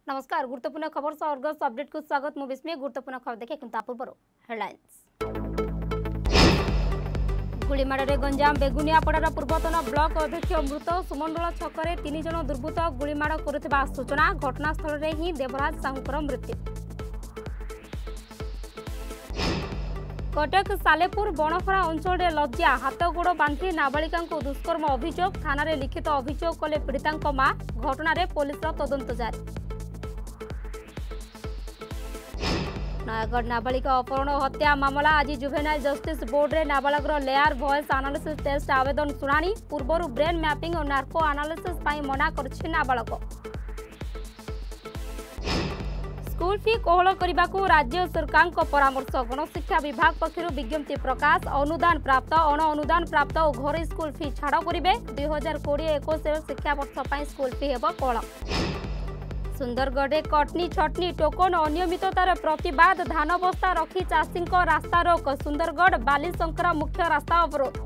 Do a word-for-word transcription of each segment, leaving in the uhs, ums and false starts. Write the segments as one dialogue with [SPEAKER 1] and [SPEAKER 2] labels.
[SPEAKER 1] नमस्कार गुरुत्वपूर्ण खबर सह अर्गस अपडेट को स्वागत मु विस्मय गुरुत्वपूर्ण खबर देखे किंतु पूर्व हेडलाइंस गुड़ीमाड़े गंजाम बेगुनियापड़ार पूर्वतन ब्लॉक अध्यक्ष मृत सुमंडल छकरे तीन जन दुर्बृत्त गुड़ीमाड़ करुवा सूचना घटनास्थल में ही देवराज साहूकर मृत्यु कटक सालेपुर बणहर अंचल लज्जा हाथ गोड़ बांधि नाबालिका दुष्कर्म अभियोग थाना लिखित अभियोग कले पीड़िता मां घटना पुलिस तदंत जारी नयगढ़ नाबालिका अपहरण हत्या मामला आज जुवेनाइल जस्टिस बोर्ड रे नाबालकर लेयर वॉइस एनालिसिस टेस्ट आवेदन शुणाणी पूर्व ब्रेन मैपिंग और नार्को एनालिसिस पाई मना करछि नाबालक स्कूल फी कोहल करने को राज्य सरकार को परामर्श गणशिक्षा विभाग पक्षर विज्ञप्ति प्रकाश अनुदान प्राप्त अण अनुदान प्राप्त और घरे स्कूल फी छाड़ करेंगे दुई हजार कोड़े एकुश शिक्षा वर्ष स्कूल फी हेब कोहल सुंदरगढ़ कटनी छटनी टोकन अनियमिततार प्रतिवाद धान बस्ता रखी चाषी रास्ता रोक सुंदरगढ़ बालीशंकर मुख्य रास्ता अवरोध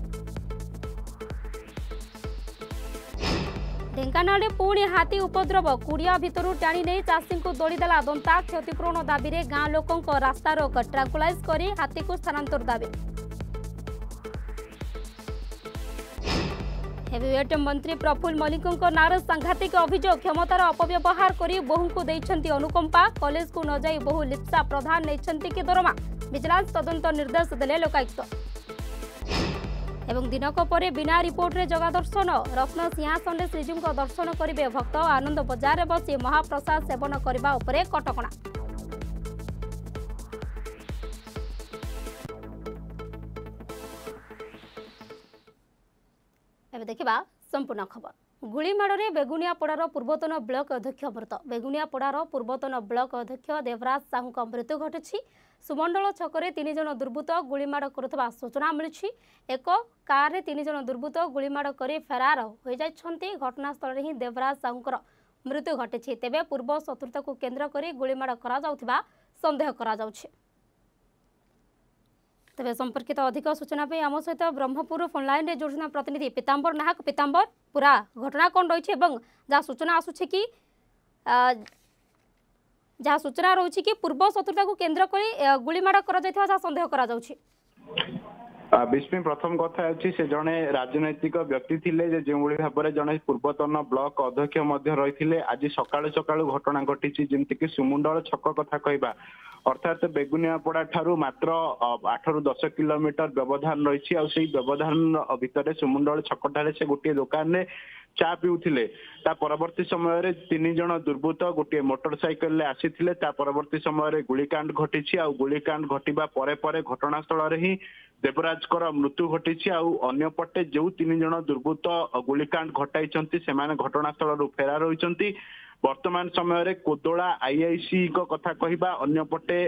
[SPEAKER 1] ढेंकानाल पुणी हाथी उपद्रव कुड़िया भितर टाणी नहीं चाषी को दौड़ीदेला दंता क्षतिपूरण दाबी रे गाँ लोकों रास्ता रोक ट्रांकुलाइज कर हाथी को स्थानांतर दाबी हेवीवेट मंत्री प्रफुल्ल मल्लिकों नार सांघातिक अभियोग क्षमतार अपव्यवहार कर बहु को देइछंती अनुकंपा कॉलेज को न जाई बहु लिप्सा प्रधान नेइछंती कि दरमा विजिलेंस तदंत निर्देश देले लोकायुक्त एवं दिनक परे बिना रिपोर्ट रे जगा दर्शन रत्न सिंहासन रे श्रीजीव को दर्शन करिवे भक्त आनंद बजार में बसी महाप्रसाद सेवन करबा उपरे कटकणा एबे देखिबा संपूर्ण खबर गुड़ीमाड़े बेगुनियापड़ार पूर्वतन ब्लॉक अध्यक्ष मृत बेगुनियापड़ार पूर्वतन ब्लॉक अध्यक्ष देवराज साहू मृत्यु घटी सुमंडल छकरे तीन जन दुर्बृत्त गुड़ीमाड़ करुवा सूचना मिली एक कार तीन जन दुर्बृत्त गुड़ीमाड़ कर फेरार हो जाती घटनास्थल में ही देवराज साहूर मृत्यु घटी तेबे पूर्व शत्रुता को केन्द्र कर गुड़ीमाड़ करा संदेह करा तेज संपर्कित अधिक सूचना आम सहित ब्रह्मपुर फोनलाइन जोड़ना प्रतिनिधि पीताम्बर नाहक पीताम्बर पूरा घटना कौन रही जहाँ सूचना आसूँ कि जहाँ सूचना रही कि पूर्व शत्रुता को केन्द्र कर गुड़ीमाड़ कर संदेह करा
[SPEAKER 2] विस्मी प्रथम कथा से जड़े राजनैतिक व्यक्ति थे जो भाव में जड़े पूर्वतन ब्लॉक अध्यक्ष रही आज सकाळु सकाळु घटना घटी जमीक सुमुंडल छक कथा कहवा अर्थात बेगुनियापड़ा ठारू मात्र आठ रु दस किलोमीटर व्यवधान रही व्यवधान भितर सुमुंडल छकटारे से गोटे दुकान में चा पिउथिले ता परवर्ती समय तीन जन दुर्बृत्त गोटे मोटरसाइकेल आसी परवर्ती समय गुलिकांड घटी आ गुलिकांड घटवा परे परे घटनास्थल ही देवराजकर मृत्यु घटी आउपटे जो तीन जन दुर्बृत्त गुलिकांड घटाई घटनास्थल फेरार होती वर्तमान समय कोदोला आईआईसी को कथा कहवा अन्यपटे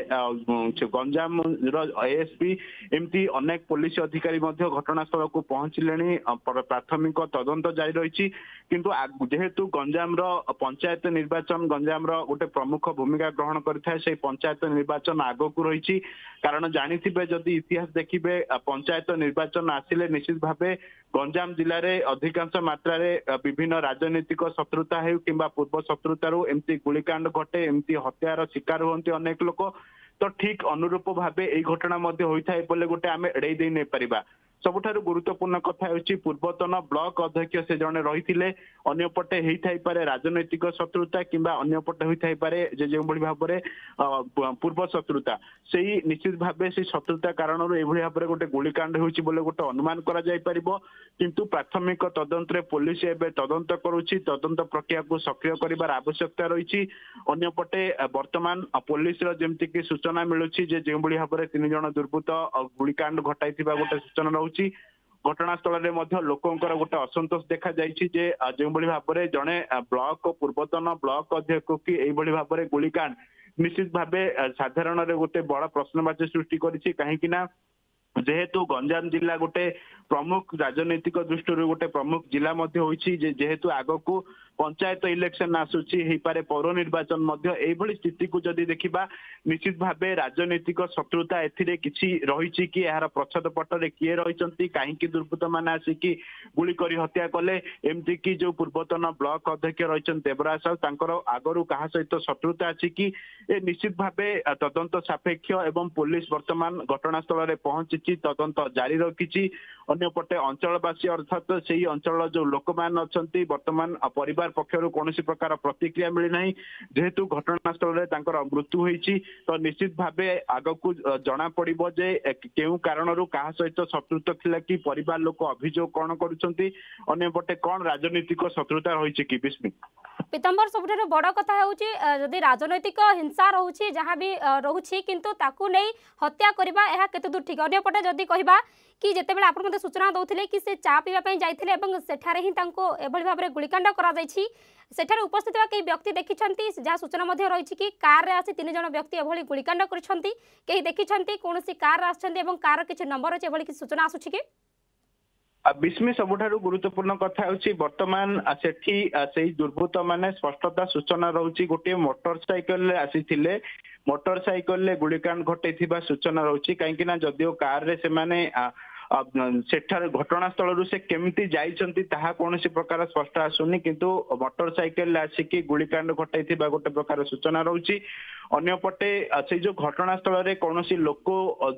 [SPEAKER 2] गंजाम एएसपी एमती अनेक पुलिस अधिकारी घटनास्थल को पहुंचले प्राथमिक तदंत जारी रही किंतु जेहेतु गंजाम पंचायत निर्वाचन गंजाम गोटे प्रमुख भूमिका ग्रहण करता पंचायत निर्वाचन आग को रही कारण जानी जदि इतिहास देखिए पंचायत निर्वाचन आसिले निश्चित भाव गंजाम जिले में अधिकांश मात्रा विभिन्न राजनीतिक शत्रुता हो कि पूर्व शत्रुतारू एमती गुलिकांड घटे एमती हत्यार शिकार होती अनेक लोक तो ठीक अनुरूप भाव यही घटना होता है बोले गोटे आम एड़े दे नहीं पारिबा सबुठारु गुरुत्वपूर्ण कथा होची पूर्वतन ब्लॉक अध्यक्ष से जने रही अन्यपटे होई पारे राजनैतिक शत्रुता किंबा अन्यपटे होई पारे जे जो भाव में पूर्व शत्रुता से निश्चित भाव से शत्रुता कारण भाव गोटे गुलिकांड होची बोले गोटे अनुमान करा जाय परिबो किंतु प्राथमिक तदंत रे पुलिस एबे तदंत करूची तदंत प्रक्रिया को सक्रिय करिवार आवश्यकता रही अन्यपटे वर्तमान पुलिस रो जेमति कि सूचना मिलुची जे जो भाव में तीन जन दुर्बृत्त गुलिकांड घटाई गोटे सूचना रही घटनास्थल में लोकंर गोटे असंतोष देखा जाइए जो भाव में जड़े ब्लॉक पूर्वतन ब्लॉक अध्यक्ष की यही भाव में गुलिकांड निश्चित भाव साधारण गोटे बड़ प्रश्नवाची सृष्टि करी जेहेतु गंजाम जिला गोटे प्रमुख राजनैतिक दृष्टि गोटे प्रमुख जिला जेहेतु आग को पंचायत इलेक्शन आसूची हो पारे पौर निर्वाचन स्थिति को जदि देखा निश्चित भाव राजनैतिक शत्रुता एथिरे किछि रही कि यार प्रच्छद पटरे किए रही कहीं दुर्बृत्त मैंने आसिकी गुली करी हत्या कले एमती कि जो पूर्वतन ब्लॉक अध्यक्ष रही देवराज साहू आगरू क्या सहित शत्रुता अच्छी कि ए निश्चित भाव तदंत सापेक्ष एवं पुलिस वर्तमान घटनास्थल में पहुंची तदंत जारी रखी अन्यपटे अंचलवासी अर्थात से अंचल जो लोक मान अच्छा वर्तमान परिवार पक्षर कौन प्रकार प्रतिक्रिया मिलना जेहेतु घटनास्थल में मृत्यु होती तो निश्चित भाव आग को जना पड़ो जे केउ कारण क्या सहित शत्रुता थिला कि परिवार लोक अभियोग कौन करपटे कौन राजनीतिक शत्रुता रही कि विस्मी
[SPEAKER 1] पीताम्बर सबुठ बड़ कथा होदी राजनैतिक हिंसा रोचे जहाँ भी रोचे किंतु ताकू नहीं हत्या करवा यह केते दूर ठीक अन्यपटे जदि कहबा कि जितेबाला आप सूचना दौले कि से चा पीवाई जाते सेठारे ही एभली भाव में गुलिकांड कर उपस्थित कई व्यक्ति देखी जहाँ सूचना रही कि कार रे आसी तीन जन व्यक्ति एभली गुलिकांड कहीं देखी कौन कार आर कार किसी नंबर अच्छे एभली सूचना आसूची कि
[SPEAKER 2] विस्मी सबुठारु गुरुत्वपूर्ण कथा होची वर्तमान सेठी से दुर्बृत्त माने स्पष्टता सूचना रहुची गोटे मोटरसाइकल आसीथिले मोटरसाइकल गुलिकांड घटैथिबा सूचना रहुची काहेकि ना जदियो कार रे से माने सेठार घटनास्थल से केमती जाइछंती ताहा कोनोसी प्रकार स्पष्ट आसुनी किंतु मोटरसाइकल आसिकी गुलिकांड घटैथिबा गोटे प्रकार सूचना रहुची अन्यपटे से जो घटनास्थल में कौन लोक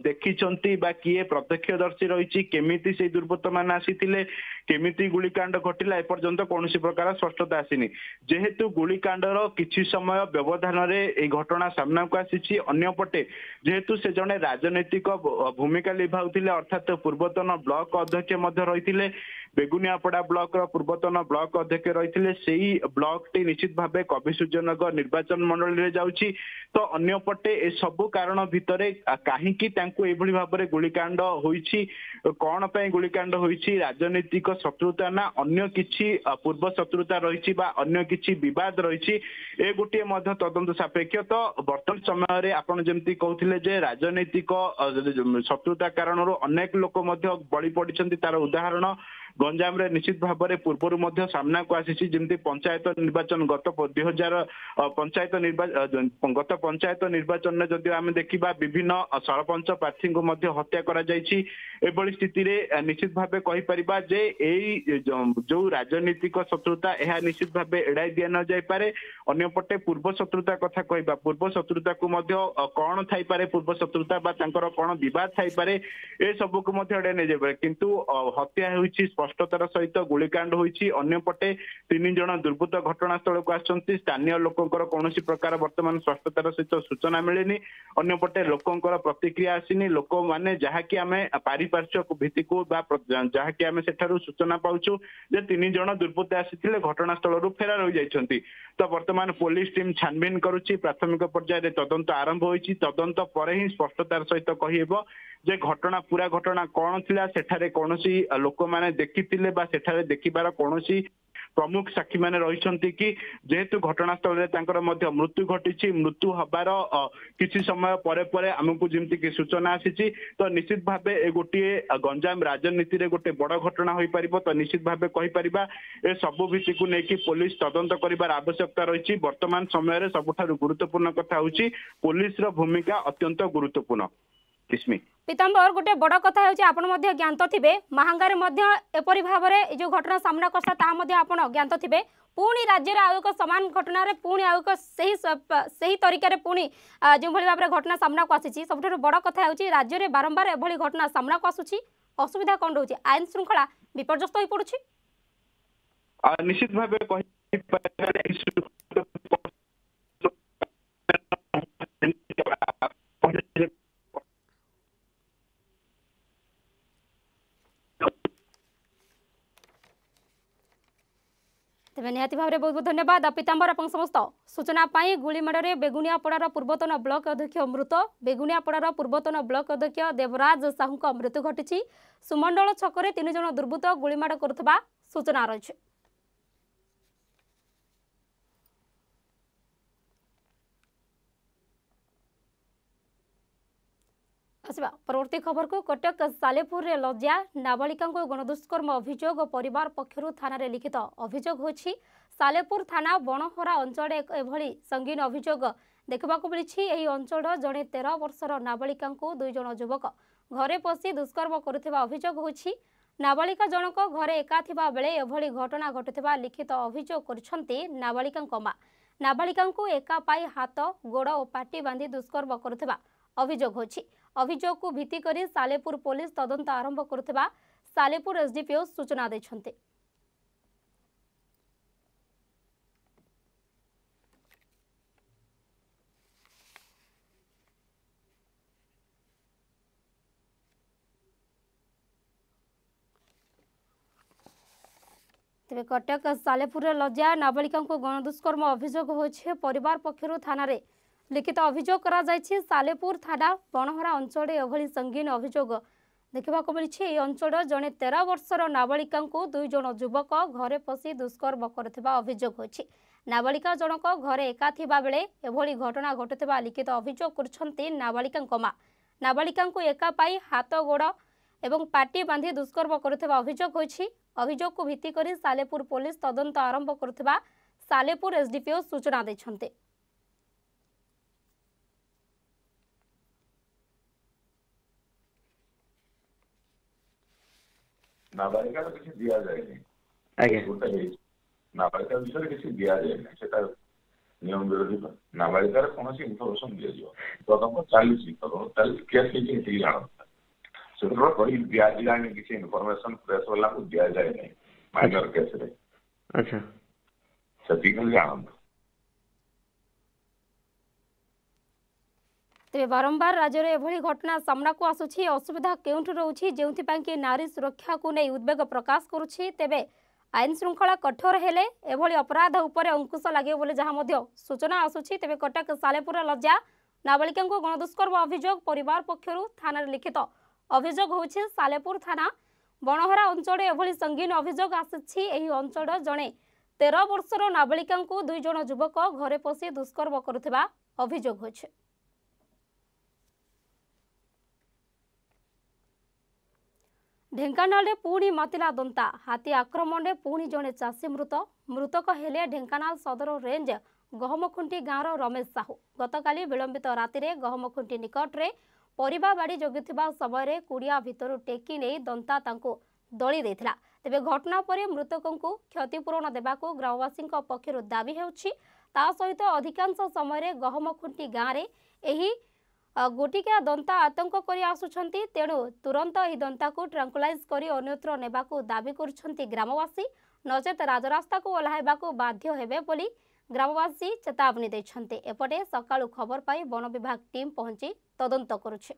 [SPEAKER 2] देखी बा किए प्रत्यक्षदर्शी रही केमिति से दुर्बृत्त मान आसीथिले केमिति गुलिकांड घटिला एपर्यंत कौन प्रकार स्पष्टता आसीनी जेहेतु गुलिकांडर किछि समय व्यवधान रे घटना सामना को आसी अन्यपटे जेहेतु से जने राजनैतिक भूमिका निभाउथिले अर्थात पूर्वतन ब्लॉक अध्यक्ष रही बेगुनियापड़ा ब्लॉक पूर्वतन ब्लॉक अध्यक्ष रही से ब्लॉक टी निश्चित भाव कवि सूर्यनगर निर्वाचन मंडल में जाउछि तो अन्यपटे ए सबु कारण भितर कहीं एभली भाव में गुलिकांड होइछि कौन पे गुलिकांड होइछि राजनीतिक शत्रुता ना अन्य किछि पूर्व शत्रुता रही अन्य किछि विवाद रही ए गोटे मध्य तदंत सापेक्ष तो वर्तमान समय रे आपण जेमती कहथिले जे राजनीतिक शत्रुता कारण अनेक लोक मध्य बळी पड़िछन्ति तार उदाहरण गंजाम रे निश्चित भाव में पूर्व सामना को आसी जमी पंचायत निर्वाचन गत दुई हजार पंचायत निर्वाचन गत पंचायत निर्वाचन में जदि आम देखा विभिन्न सरपंच प्रार्थी को हत्या करा जायछि एभली स्थिति रे निश्चित भाव कहीपर जे एई जो राजनीतिक शत्रुता यह निश्चित भाव एड़ाई दि न जाई पारे अन्यपटे पूर्व शत्रुता कथा कहबा पूर्व शत्रुता को कौन थाई पारे पूर्व शत्रुता बा तांकर कौन विवाद थाई पारे ए सब को एड़ाई नहीं जाई पारे किंतु हत्या होइछि स्पष्टतार सहित गुलिकांड होइछि अन्यपटे तीन जन दुर्बृत्त घटनास्थल को आसछन्ति स्थानीय लोकंकर कौन प्रकार वर्तमान स्पष्टतार सहित सूचना मिलेनी अन्यपटे लोकंकर प्रतिक्रिया आसीनी लोक माने जहाँकि आमे पारिपार्श्विक भित्ति को जहाँकि आमे सेठारु सूचना पाउछु जे तीन जन दुर्बृत्त आसीथिले घटनास्थल फेरार हो जाइछन्ति तो वर्तमान पुलिस टीम छानबीन करुछि प्राथमिक पर्याय तदंत आरंभ होइछि तदंत पर ही स्पष्टतार सहित कहिबो जे घटना पूरा घटना कौन थिला सेठारे कौनसी लोक माने देखिथिले बा सेठारे देखिबार कौनसी प्रमुख साक्षी माने रहिछन्ति कि जेहेतु घटनास्थल रे तांकर मध्य मृत्यु घटिछि मृत्यु हबार किछि समय परे परे हमकु जेमति कि सूचना आसीछि तो निश्चित भाबे ए गोटिए गंजाम राजनीति रे गोटे बड़ घटना होई परिबो तो निश्चित भाबे कहि परिबा ए सब भित्ति को नेकी पुलिस तदंत करिबार आवश्यकता रहिछि वर्तमान समय रे सबठारु गुरुत्वपूर्ण कथा होछि पुलिस रो भूमिका अत्यंत गुरुत्वपूर्ण
[SPEAKER 1] पीताम्बर गोटे बड़ कथा होची आपण मध्य ज्ञात थिबे महांगारे मध्य एपरि भाव में जो घटना सामना करता ता मध्य आपण ज्ञात थिबे पुणी राज्य आउ एक समान घटना रे पुणी आउ एक सही सही तरीका रे पुणी जो भली भाव में घटना सामना को आसीची सबठारु बड़ कथा होची राज्य रे बारंबार एभली घटना सामना को आसुची असुविधा कोन रहउची आईन श्रृंखला विपर्यस्त होई पडुची
[SPEAKER 2] निश्चित भाबे कहि
[SPEAKER 1] तेज निहाती भाव में बहुत बहुत धन्यवाद पीताम्बर आप समस्त सूचना पाई गुड़ीमेड़ बेगुनियापड़ार पूर्वतन ब्लॉक अध्यक्ष मृत बेगुनियापड़ार पूर्वतन ब्लॉक अध्यक्ष देवराज साहू मृत्यु घटी सुमंडल छकरे तीन जन दुर्बृत्त गुड़ीमाड़ करुवा सूचना रही। आसवा परवर्ती खबर को कटक सालेपुर रे लज्जा नाबालिका को गणदुष्कर्म अभियोग परिवार पक्षर थाना रे लिखित अभियोग होछि। सालेपुर थाना बणहरा अंचल एभली संगीन अभियोग देखा मिली। यही अंचल जड़े तेरह वर्षर नाबालिका दुई जन युवक घरे पशि दुष्कर्म करुवा अभियोग होछि। नाबालिका जनक घरे एका थिबा बेले एभली घटना घटुवा लिखित अभियोग करछन्ती नाबालिका मां। नाबालिका एका पाई हाथ गोड़ और पाटी बांधी दुष्कर्म करुवा अभियोग होछि। अभियोग को भित्ति करी सालेपुर पुलिस तदंत आरंभ करुवा सालेपुर एसडीपीओ सूचना दैछन्ते। तेरे कटक सालेपुर लज्जा नाबालिका गणदुष्कर्म अभियोग होछि। परिवार पक्षर थाना रे लिखित अभियोग करा जायछि। सालेपुर थाना बणहरा अंचल एभली संगीन अभियोग देखा मिली। अंचल जड़े तेरह वर्षर नाबालिका दुई जन युवक घरे पशि दुष्कर्म करुवा अभियोग होछि। नाबालिका जनक घरे एका थिबा बेले एभली घटना घटुवा लिखित अभियोग करछन्ती नाबालिका मां। नाबालिका एका पाई हाथ गोड़ एवं पाटी बांधी दुष्कर्म करुवा अभियोग होछि। अभियोग को भित्ति करी सालेपुर पुलिस तदंत आरंभ करुवा सालेपुर एसडीपीओ सूचना दैछन्ते।
[SPEAKER 3] नाबालिका किसी दिया जाए आज्ञा नाबालिका विषय किसी दिया जाए से नियम विरोधी नाबालिकार कौन सी इनफर्मेशन दि जाव तदम चली तदम केस किसी जान से कही दिजा किसी इनफर्मेशन प्रेस वाला को दि जाए नहीं माइनर केस रे। अच्छा से जान
[SPEAKER 1] तेज बारंबार राज्य में एभली घटना सामना को आसुछि। असुविधा केउठु रहउछि जेउथिपाई कि नारी सुरक्षा को नहीं उद्वेग प्रकाश करुछि। तेबे आईन श्रृंखला कठोर हेले एभली अपराध उपरे अंकुश लागे बोले जहां मध्य सूचना आसुछि। तेबे कटक सालेपुर लज्जा नाबालिका गणदुष्कर्म अभियोग परिवार पक्षर थाना लिखित अभियोग होछि। सालेपुर थाना बणहरा अंचल एभली संगीन अभियोग आसिछि। एही अंचल जणे तेरह वर्षर नाबालिका दुई जन युवक घरे पशि दुष्कर्म करुवा अभियोग होछि। ढेंकानाल रे पुणी मातिला दंता हाथी आक्रमण रे पुणी जड़े चाषी मृत मृतक हेले ढेंकानाल सदर रेंज गहमखुंटी गाँवर रमेश साहू। गतकाली विलंबित राति रे गहमखुंटी निकट रे परिबा बाड़ी जगिथिबा समय कुड़िया भितर टेकी नहीं दंता तांको दली देथिला। तेबे घटना पर मृतकंकु क्षतिपूरण देबाको ग्रामवासी पक्षर दाबी हेउछि। ता सहित अधिकांश समय गहमखुंटी गाँव रे एही गोटिका दंता आतंक करी आसुछंती। तेणु तुरंत एही दंता को ट्रांकुलाइज करी अन्यत्र नेबाको दाबी करुछंती ग्रामवासी। नचेत राजरास्ता को ओह्लाइबाको बाध्य हेबे बोली ग्रामवासी चेतावनी दैछंती। एपटे सकाळु खबर पाई वन विभाग टीम पहुंची तदंत करुछे।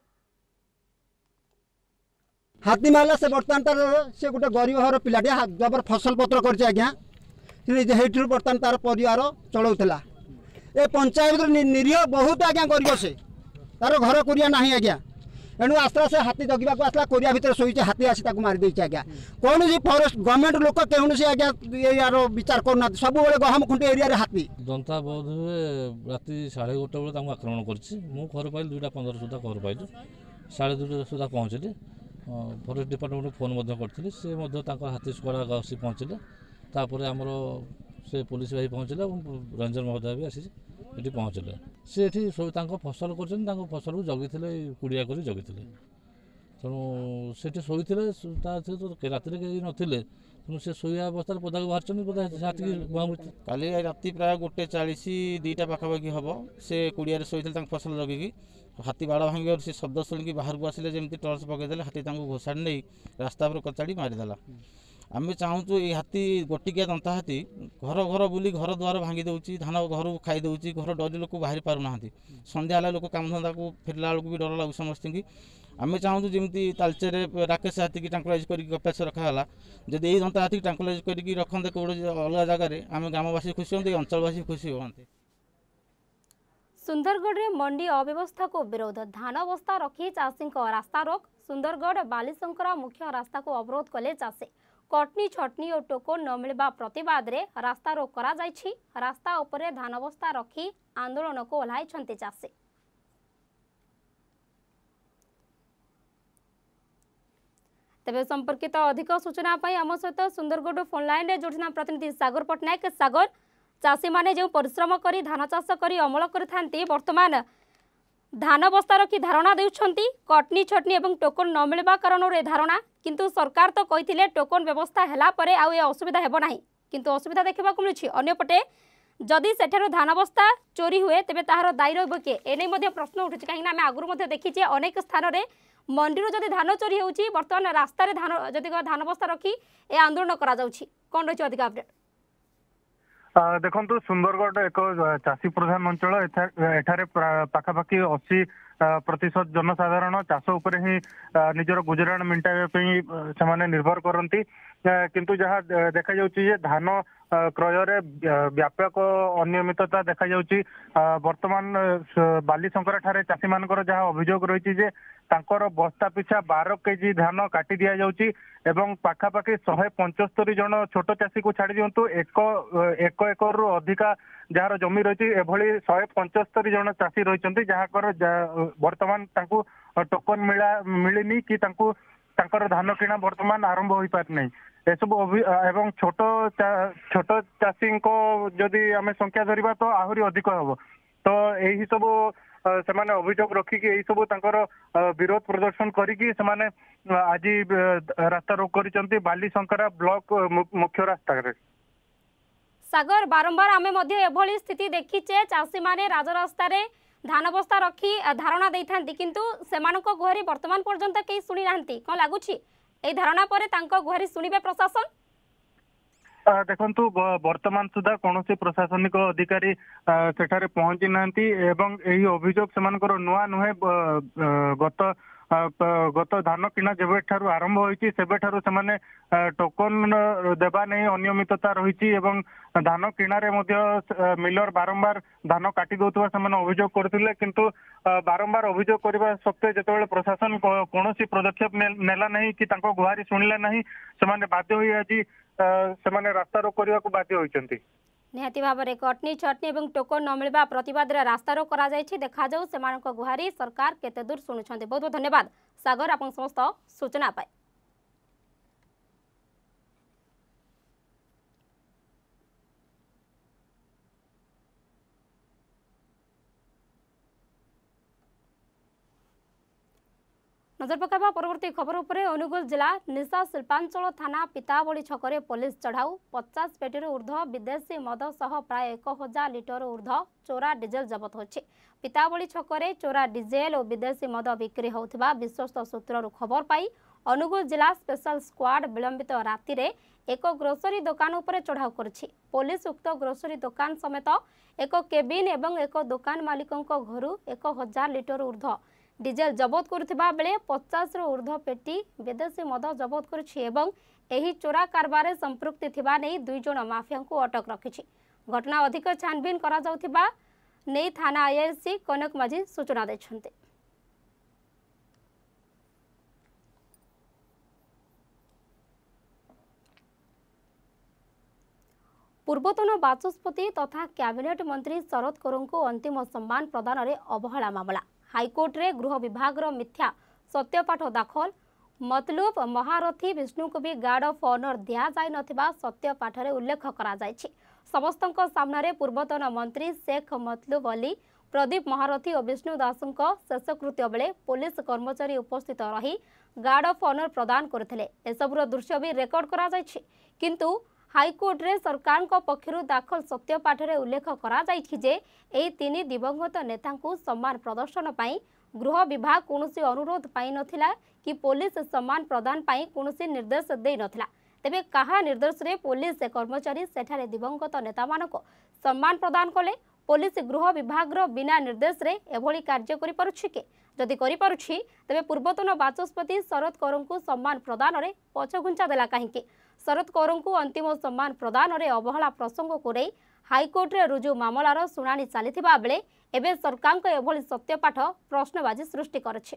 [SPEAKER 4] हाथी माला से बर्तमान तार से गोटे गरीब घर पिलाटे जबर फसल पत्र करছে आज्ञा हेठू बर्तमान तार परिवार चलाउला। ए पंचायत निरीह बहुत आज्ञा गरीब से तार घर कोरिया ना आज्ञा। एणु आस्ते से हाथी जगवा को आसला कोरिया भितर शोचे हाथी आसी मारिदे आज्ञा। कौन सी फरेस्ट गवर्नमेंट लोक कौन सी आज्ञा यार विचार करना सब गहम खुंटी एरिया हाथी
[SPEAKER 5] दंता बोध हुए राति साढ़े गोटे बेले आक्रमण कर घर पाइल दुईटा पंद्रह सुधा घर पाइल साढ़े दुईटा सुधा पहुँचली। फरेस्ट डिपार्टमेंट फोन करते सी हाथी स्क्वाड आसी पहुँचले। तापर आमर से पुलिस भाई पहुँचले रेंजर महोदय भी आसी ये पहुँचले। सी ये सब फसल कर फसल को जगी कुड़िया कर जगी तेणु से शोते तो राति कहीं नथिले तेणु से शोया अवस्था पदा को बाहर
[SPEAKER 6] काली राति प्राय गोटे चालीस दुईटा पाखापाखि हम से कुड़िया शोते फसल जगिकी हाथी बाड़ भांगी से शब्द शुणी बाहर को आसिले जमी टर्च पकईदे हाथी घोषाड़ी नहीं रास्ता पर कचाड़ी मारिदेला। आम चाहूँ ये हाथी गोटिकिया दंता हाथी घर घर बुली घर द्वार भांगी दौची धान घर खाई दौची घर डरी लोक बाहरी पारना संध्या लोक काम धंदा को फेरला बेलू भी डर लगू समस्त की। आम चाहूँ जमी तालचेर राकेश हाथी की ट्रांकुलाइज करके रखाला जब यही दंता हाथी ट्रांकुलाइज करके रखते कौटे अलग जगह आम ग्रामवासी खुशी होते अंचलवासी खुशी होते।
[SPEAKER 1] सुंदरगढ़ रे मंडी अव्यवस्था को विरोध धान बस्ता रखी चाषी रास्ता रोक। सुंदरगढ़ बालीशंकरा मुख्य रास्ता को अवरोध कले चाषी कटनी छटनी और टोकन न मिलवा प्रतिवाद रे रास्ता रोक करा जायछि। रास्ता उपरे धान बस्ता रखी आंदोलन को ओह्लाइछन्ते चाषी। तेज संपर्कित अधिक सूचना आम सहित सुंदरगढ़ फोन लाइन में जोड़ना प्रतिनिधि सागर पट्टनायक। सागर, चाषी मैंने जो परिश्रम कर धान चाष कर अमल करते बर्तमान धान बस्ता रखी धारणा देउछंती कटनी छटनी और टोकन न मिलवा कारण धारणा, किंतु सरकार तो कही टोकन व्यवस्था है असुविधा हेब ना, किंतु असुविधा देखा मिलूँ। अंपटे जदि सेठार धान बस्ता चोरी हुए तेबे ताहार दायी रहिबो किए, एने प्रश्न उठुछि। कहीं आम आगुरी देखीचे अनेक स्थान में मंडी जदि धान चोरी होउछि, बर्तमान रास्ता रे धान जदि धान बस्ता रखी ए आंदोलन करा जाउछि, कोन रहिछि अधिक अपडेट?
[SPEAKER 7] देखु सुंदरगढ़ एक चाषी प्रधान अंचल, एठारे पाखापाखि अस्सी प्रतिशत जनसाधारण चाष उपर ही निजर गुजराण मेंटाइबा से निर्भर करती, किंतु जहाँ देखा जाउछि धान क्रय रे व्यापक अनियमितता देखा जाउछि। वर्तमान बालीशंकर ठारे चाषी मानकर जहाँ अभियोग रही जे तांकर बस्ता पिछा बारह केजी धान काटी दिया जाउछि एवं पाखापाखि शहे पंचस्तरी जन छोट चाषी को छाड़ी दिंतु एक एक एकर रु अधिका जार जमी रही एभली शहे पंचस्तरी जन चाषी रही जहाँकर वर्तमान टोकन मिला मिलनी कि तांकु तांकर धान किणा वर्तमान आरंभ हो पारि नहीं। एसबू एवं छोट छोट चाषी को जदि आम संख्या धरिबा तो आहरी अधिक हम, तो यही सब से अभियोग रखिकी यही सब तांकर विरोध प्रदर्शन करिकी से आज रास्ता रोक करिसंती बालीशंकरा ब्लॉक मुख्य रास्ता रे।
[SPEAKER 1] सागर, बारंबार आमे मध्य एभली स्थिति देखीचे चाषी माने राजरास्ता रे धान बस्ता रखी धारणा देइथांती, किंतु सेमानक गुहारी वर्तमान पर्यंत केही सुनी नांती। कोन लागुछि एई धारणा परे तांको गुहारी सुनिबे प्रशासन?
[SPEAKER 7] देखु वर्तमान सुधा कौन प्रशासनिक अधिकारी सेठारे पहुंची नांती एवं यही अभियोग से नुआ नुहे गत गत धान किणा जेबे ठारू आरंभ होईची सेबे ठारू से टोकन देबा नहीं अनियमितता रही एवं धान किणारे मध्य मिलर बारंबार धान काटी दौथुवा से अभियोग करथिले, किंतु बारंबार अभियोग करबा सत्वे जेतेबेले प्रशासन कौनसी पदक्षेप नेला नहीं कि तांको गुहारी सुनिला नहीं, से बाध्य होई आज से रास्ता रोक करने को बाध्य होइचंती।
[SPEAKER 1] निहाती भाव में कटनी छटनी और टोकन न मिलवा प्रतिवाद रे रास्ता रोक करा जायछि। देखा जाऊ सेमानक गुहारी सरकार केते दूर सुनुछंती। बहुत बहुत धन्यवाद सागर आपन समस्त सूचना पाए। नजर पकाइबा परवर्ती खबर उपरे। अनुगुल जिला निशा शिल्पांचल थाना पिताबड़ी छकरे पुलिस चढ़ाऊ पचास पेटी ऊर्ध्व विदेशी मद सह प्राय एक हजार लिटर ऊर्ध्व चोरा डिजेल जबत होछि। पिताबड़ी छकरे चोरा डिजेल और विदेशी मद बिक्री होउथिबा विश्वस्त सूत्ररु खबर पाई अनुगुल जिला स्पेशल स्क्वाड विलंबित राति रे एक ग्रोसरी दुकान उपरे चढ़ाऊ करछि। पुलिस उक्त ग्रोसरी दुकान समेत एक केबिन एवं एक दुकान मालिकंक घरु एक हजार लिटर ऊर्ध्व डिजेल जबत करुथिबा बेले पचास रु ऊर्ध्व पेटी विदेशी मद जबत करुछि एवं एही चोरा कारबार संपृक्ति थिबा नै दुई जण माफिया को अटक रखिछि। घटना अधिक छानबीन करा जाउथिबा नै थाना आईआईसी कनक माझी सूचना दैछन्ते। पूर्वतन बाचस्पति तथा कैबिनेट मंत्री शरद कौर को अंतिम सम्मान प्रदान में अवहेला मामला हाईकोर्ट रे गृह विभाग मिथ्या सत्यपाठ दाखल मतलूब महारथी विष्णु को भी गार्ड ऑफ ऑनर दिया जाय नथिबा सत्यपाठ रे उल्लेख करा जायछि। समस्तक सामने पूर्वतन मंत्री शेख मतलूब अली प्रदीप महारथी और विष्णु दासंक शेषकृत्य बेले पुलिस कर्मचारी उपस्थित रही गार्ड ऑफ ऑनर प्रदान करथिले। एसबुर दृश्य भी रेकर्ड करा जायछि, किंतु हाईकोर्ट रे सरकार को पक्षरु दाखल सत्यपाठ रे उल्लेख करा जायछि जे एई तीन दिवंगत नेता को सम्मान प्रदर्शन पाई गृह विभाग कोनोसी अनुरोध पाई नथिला कि पुलिस सम्मान प्रदान पाई कोनोसी निर्देश देई नथिला। तेबे कहा निर्देश रे पुलिस कर्मचारी सेठारे दिवंगत नेता मानको सम्मान प्रदान कले? पुलिस गृह विभाग रो बिना निर्देश रे एभली कार्य करि पारुछि के? जदि करि पारुछि तेबे पूर्वतन बाचस्पति शरद कौर को सम्मान प्रदान रे पछघुंचा देला काहेकि? शरद कौर को अंतिम सम्मान प्रदान रे अवहेला प्रसंग को नै हाईकोर्ट रे रुजु मामलार सुनानी चलीथिबा बेले एबे सरकार को एभली सत्यपाठ प्रश्नबाजी सृष्टि करछि।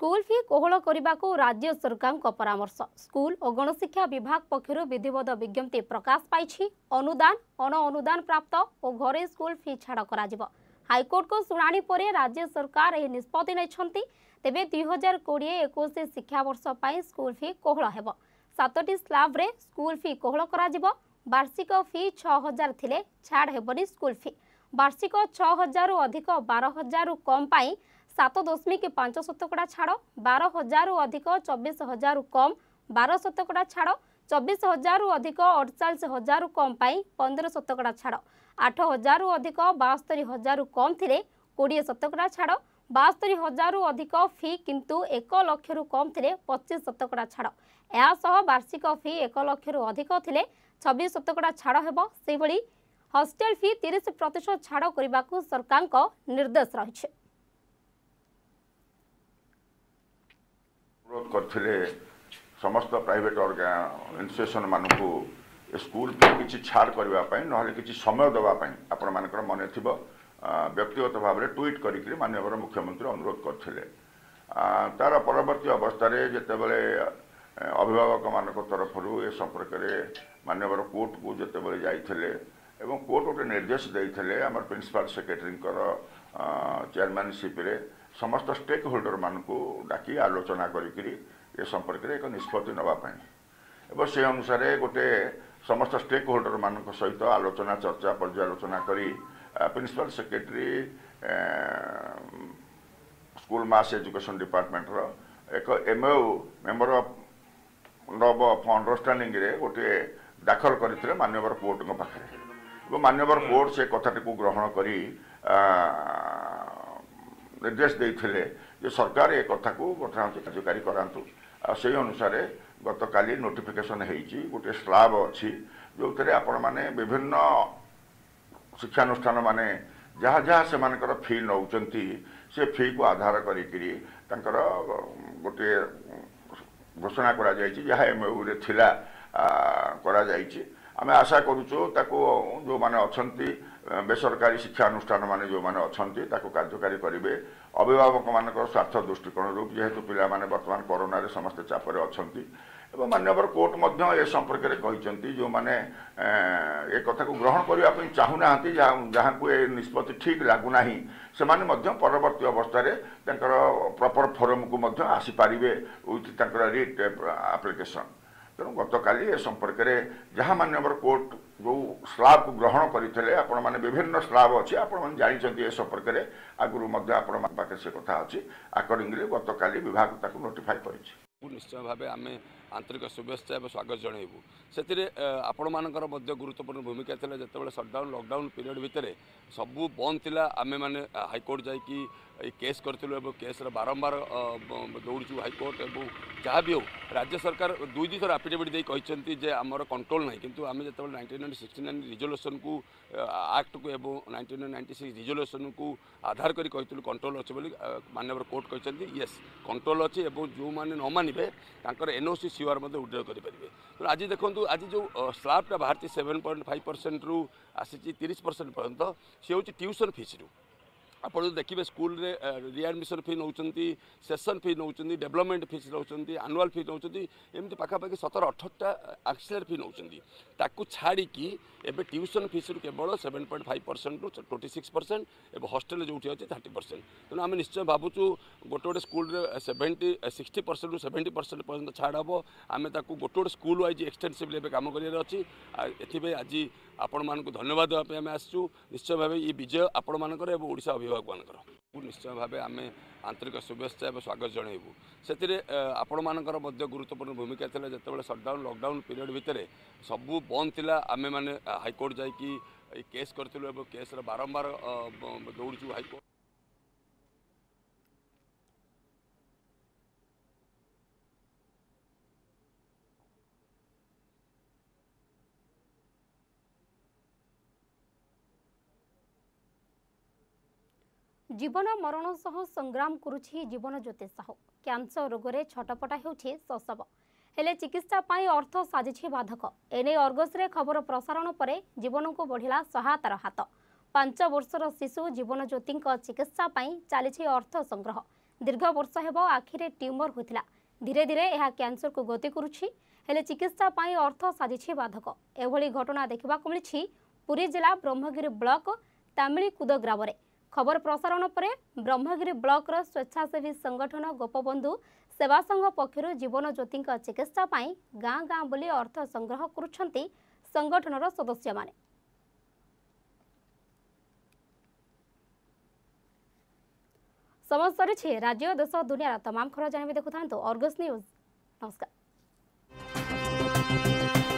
[SPEAKER 1] स्कूल फी कोहल करने को राज्य सरकार को परामर्श। स्कूल और गणशिक्षा विभाग पक्षर विधिवत विज्ञप्ति प्रकाश पाई। अनुदान अण अनुदान प्राप्त और घरे स्कूल फी छाड़ कर हाइकोर्ट को शुणाणी पर राज्य सरकार यह निष्पत्ति नहीं। तेबे दुई हजार कोड़े एकुश शिक्षावर्ष पर स्कूल फी कोहल हेब। सातटी स्लाब रे स्कूल फी कोहल करा। वार्षिक फी छह हजार थिले छाड़ हेबनी स्कूल फी। वार्षिक छह हजार अधिक बारह हजार कम पाई सात दशमिक पांच शतकड़ा छाड़। बारह हजार अधिक चौबीस हजार कम बारह शतकड़ा छाड़। चौबीस हजार अधिक अड़चाश हजार कम पाई पंद्रह शतकड़ा छाड़। आठ हजार अधिक बास्तरी हजार कम थिले कोड़े शतकड़ा छाड़। बास्तरी हजार अधिक फी किंतु एक लक्ष रु कम थिले पच्चीस शतकड़ा छाड़। यासह वार्षिक फी एक लक्ष रु अधिक थिले छब्बीस शतकड़ा छाड़ हेब। से भली हॉस्टेल फी तीस प्रतिशत छाड़ करने को सरकार को निर्देश रही।
[SPEAKER 3] अनुरोध करथिले समस्त प्राइवेट इन्स्टिट्यूशन मानकू स्कूल फी किसी छाड़ करने ना किसी समय देवाई आपण मानकर मन थी व्यक्तिगत भाव में ट्वीट करी माननीय मुख्यमंत्री अनुरोध करथिले। तार परवर्ती अवस्था जितेबले अभिभावक मान तरफ ए संपर्क में माननीय कोर्ट को जितेबले जाइथिले एवं कोर्ट गोटे निर्देश देइथिले आम प्रिंसिपल सेक्रेटरी चेयरमैनशिप रे समस्त स्टेक होल्डर मानकू डाकी आलोचना करी ए संपर्क में एक निष्पत्ति नापी एवं से अनुसार गोटे समस्त स्टेक होल्डर मान सहित आलोचना चर्चा पर्यालोचना करी principal secretary school mass education department रो एक एमओ मेंबर ऑफ अंडरस्टैंडिंग रे गोटे दाखल करते माननीय कोर्ट पाखे माननीय कोर्ट से कथाटी को ग्रहण करी निर्देश देते जे सरकार ए कथा को कार्यकारी करातु से अनुसार गत काली नोटिफिकेशन होती गोटे स्लाब अच्छी जो थे आपण मैंने विभिन्न शिक्षानुष्ठान माने जहाँ जहाँ से मानकर फी नौचंती से फी को आधार करी गोटे घोषणा करा जायछि जहाँ एमओ रे थिला करा जायछि। आमे आशा करूछु ताको जो माने अछंती बेसरकारी शिक्षानुष्ठान माने जो माने अछंती ताको कार्यकारी करिवे। अभिभावक मानकर स्वार्थ दृष्टिकोण रूप जेहेतु पिला माने वर्तमान कोरोना रे समस्त चापर अछंती एवं मान्यवर कोर्ट मध्य ए संपर्क में कहते जो मैंने ए कथा को ग्रहण करने चाहूना जहाँ को ए निष्पत्ति ठीक लगुना से परवर्ती अवस्था प्रॉपर फोरम को आसीपारे विथ रिट एप्लिकेशन। तेणु गत काली ए संपर्क में जहाँ मान्यवर कोर्ट जो स्लाब को ग्रहण करते आपण मैंने विभिन्न स्लाब अच्छी आपण जानते ए संपर्क में आगुरी आपण पाखे से कथा अच्छी अकॉर्डिंगली गत काली विभाग ताको नोटिफाई करिछि।
[SPEAKER 8] निश्चय भाव आम आंतरिक शुभेच्छा और स्वागत जनइबू से आपण मानकर गुरुत्वपूर्ण भूमिका थी जो सटडाउन लॉकडाउन पीरियड भितर सबू बंद थिला आमे माने हाईकोर्ट जाकि केस करूँ केस बारंबार दौड़ू हाईकोर्ट और जहाँ भी हो राज्य सरकार दुई दुई थर आफिडेविट दे आमर कंट्रोल ना किंतु आम जो नाइंटीन सिक्सटी नाइन रिजोल्यूशन को एक्ट को एवं नाइंटीन नाइंटी सिक्स रिजोल्यूशन को आधार करी कहलु कंट्रोल अच्छे बोली माननीय कोर्ट कहते येस कंट्रोल अच्छी और जो मैंने न मानवे तांकर एनओसी सीआर उड्रेल करेंगे। तो आज देखो आज जो स्लाबटा बाहर सेवेन पॉइंट फाइव परसेंट रु आसी तीस परसेंट पर्यंत सी हूँ ट्यूशन फीस रु आप देखिए स्कूल रे readmission fee no session fee no development fees no annual fee no एमती पाखापाखि सतर अठरटा एक्सिलरी फी नौ ताकू छाड़ी एवं ट्यूशन फीस रु केवल सेवेन पॉइंट फाइव परसेंट रु ट्वेंटी सिक्स परसेंट और हॉस्टेल जो अच्छे थर्टी परसेंट। तेणु आम निश्चय भावुँ गोटे गोटे स्कूल सेवेन्टी सिक्सटी परसेंट रु सेवेन्टी परसेंट पर्यटन छाड़ हम आम गोटे गोटे स्कूल वाइज एक्सटेंसिवली कम कर अच्छी एथि आज आपण मान धन्यवाद देवाई आम आसचु। निश्चय भाव ये विजय आपण मानकर ओडिशा अभिभावक मानकर निश्चय भाव आम आंतरिक शुभेच्छा और स्वागत जनइबू से आपण मानकर गुरुत्वपूर्ण भूमिका थी जो सटडाउन लॉकडाउन पीरियड भितर सबू बंद थिला आमे माने हाईकोर्ट जाकि केस करूँ केस बारंबार दौड़ू हाईकोर्ट।
[SPEAKER 1] जीवन मरण सह संग्राम करुछि जीवन ज्योति साहू। कैंसर रोगरे छटपटा हेउछि शशब हेले चिकित्सा पाई अर्थ साजिछि बाधक। एने अर्गसरे खबर प्रसारण पर जीवन को बढ़िला सहायतार हाथ। पांच वर्षर शिशु जीवन ज्योति चिकित्सा पाई चलिछि अर्थ संग्रह। दीर्घ वर्ष हेब आखिरे ट्यूमर होता धीरे धीरे यह कैंसर को गति करुछि हेले चिकित्सा पाई अर्थ साजिछि बाधक एभली घटना देखा मिली पुरी जिला ब्रह्मगिरी ब्लॉक तामिलीकुद ग्राम में खबर प्रसारण पर ब्रह्मगिरी ब्लॉक स्वेच्छासेवी संगठन गोपबंधु सेवा संघ पक्षर जीवन ज्योति चिकित्सा पाई गाँ गाँ बुली अर्थ संग्रह करुछंती संगठनर सदस्य माने। समझ सरी राज्य देश दुनिया तमाम खबर जानवे देखुता अर्गस न्यूज। नमस्कार।